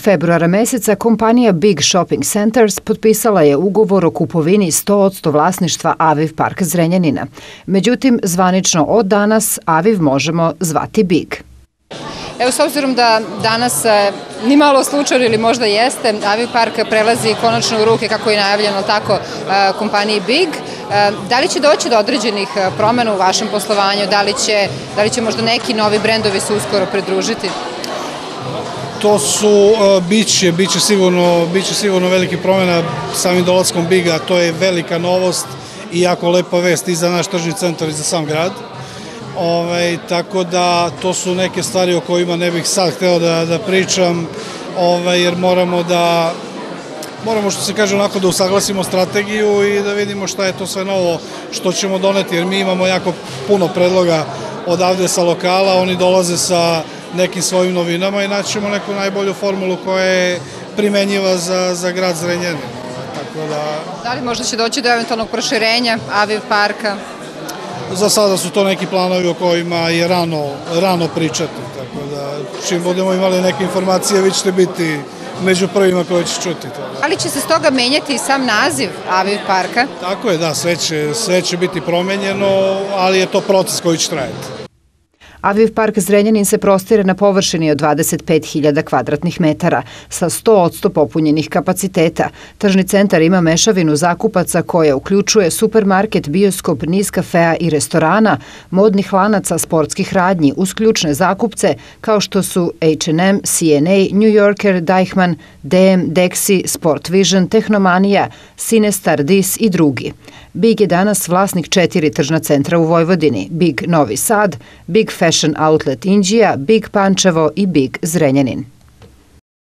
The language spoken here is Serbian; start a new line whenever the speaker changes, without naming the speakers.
februara meseca kompanija Big Shopping Centers potpisala je ugovor o kupovini 100% vlasništva Aviv Park Zrenjanina. Međutim, zvanično od danas Aviv možemo zvati Big.
Evo, s obzirom da danas ni malo slučajno ili možda jeste, Aviv Park prelazi konačno u ruke, kako je najavljeno, tako kompaniji Big. Da li će doći do određenih promjena u vašem poslovanju? Da li će možda neki novi brendovi se uskoro pridružiti?
To su, biće sigurno veliki promjena samim dolaskom Biga, to je velika novost i jako lepa vest i za naš tržni centar i za sam grad. Tako da to su neke stvari o kojima ne bih sad hteo da pričam, jer moramo što se kaže onako da usaglasimo strategiju i da vidimo šta je to sve novo što ćemo doneti, jer mi imamo jako puno predloga odavde sa lokala, oni dolaze sa nekim svojim novinama i naćemo neku najbolju formulu koja je primenjiva za grad Zrenjanin.
Da li možda će doći do eventualnog proširenja Aviv Parka?
Za sada su to neki planovi o kojima je rano pričati, tako da čim budemo imali neke informacije vi ćete biti među prvima koji će čuti to.
Ali će se s toga menjati i sam naziv Aviv Parka?
Tako je, da, sve će biti promenjeno, ali je to proces koji će trajati.
Aviv Park Zrenjanin se prostire na površini od 25.000 kvadratnih metara sa 100% popunjenih kapaciteta. Tržni centar ima mešavinu zakupaca koja uključuje supermarket, bioskop, niz kafea i restorana, modnih lanaca, sportskih radnji uz ključne zakupce kao što su H&M, C&A, New Yorker, Deichmann, DM, Dexi, Sport Vision, Tehnomanija, Sinestar, Dis i drugi. Big je danas vlasnik 4 tržna centra u Vojvodini, Big Novi Sad, Big Fashion Outlet Inđija, Big Pančevo i Big Zrenjanin.